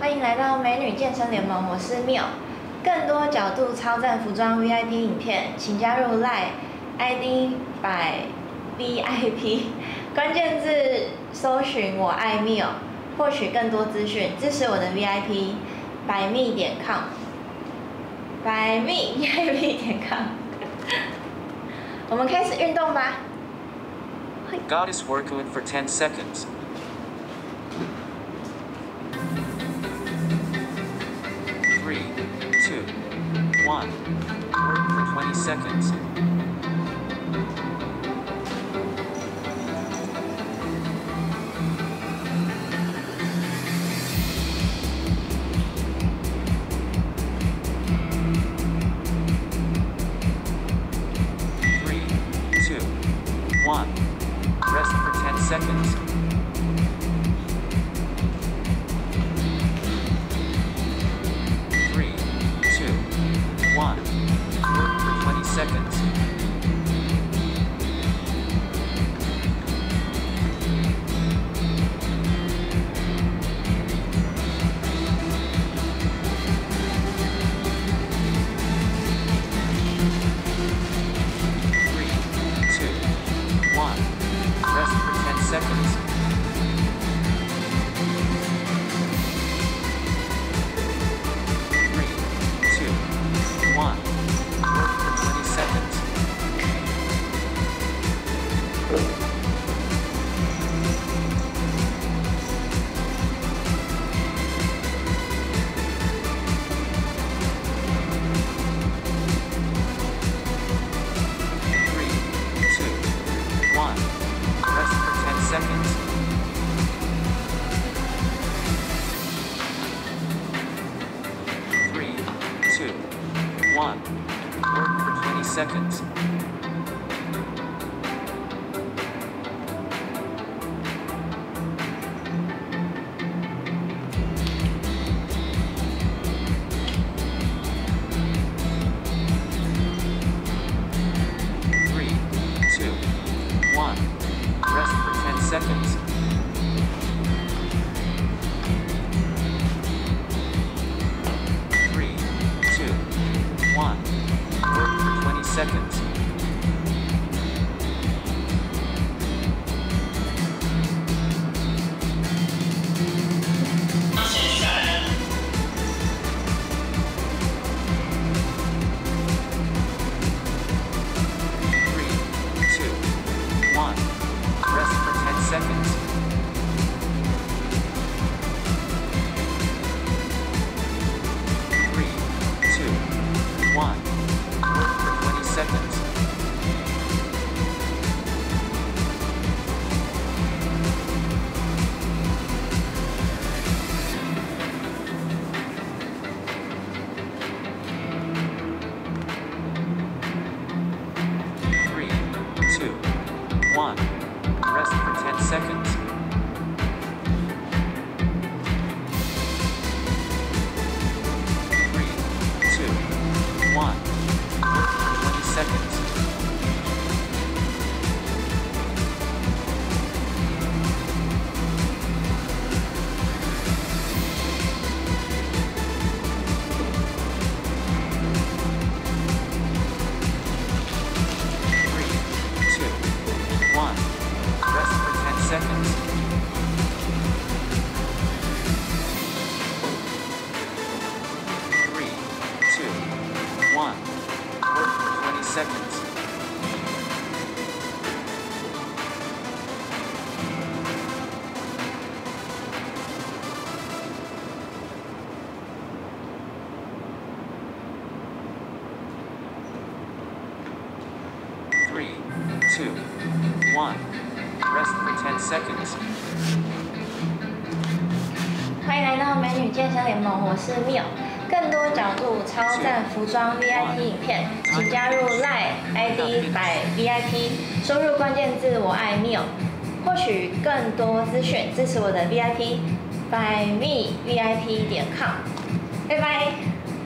欢迎来到美女健身联盟，我是 Mio。更多角度超赞服装 VIP 影片，请加入 LINE ID by VIP， 关键字搜寻我爱 Mio， 获取更多资讯，支持我的 VIP by me.com by me.com。我们开始运动吧。 Goddess workout for 10 seconds. 3, 2, 1. Work for 20 seconds. 3, 2, 1. Rest for 10 seconds. 3, 2, 1. Work for 20 seconds. 3, 2, 1. Rest for 10 seconds. 3, 2, 1. Work for 20 seconds. 3, 2, 1. Rest for 10 seconds. 3, 2, 1. Work for 20 seconds. 3, 2, 1. Rest for 10 seconds. 3, 2, 1. Work for 20 seconds. 3, 2, 1. Rest for 10 seconds. 3, 2, 1. Work for 20 seconds. 3, 2, 1. Rest for 10 seconds. 3, 2, 1. Work for 20 seconds. 3, 2, 1. Rest for 10 seconds. 3, 2, 1. Work for 20 seconds. 3, 2, 1. Rest for 10 seconds. 欢迎来到美女健身联盟，我是 Mio。更多角度超赞服装 VIP 影片，请加入 LINE ID by VIP， 输入关键字我爱 Mio， 获取更多资讯，支持我的 VIP by me VIP.com。拜拜。